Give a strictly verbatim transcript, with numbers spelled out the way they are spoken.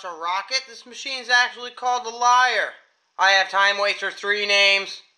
launch a rocket. This machine's actually called the Liar. I have Time Waster three names.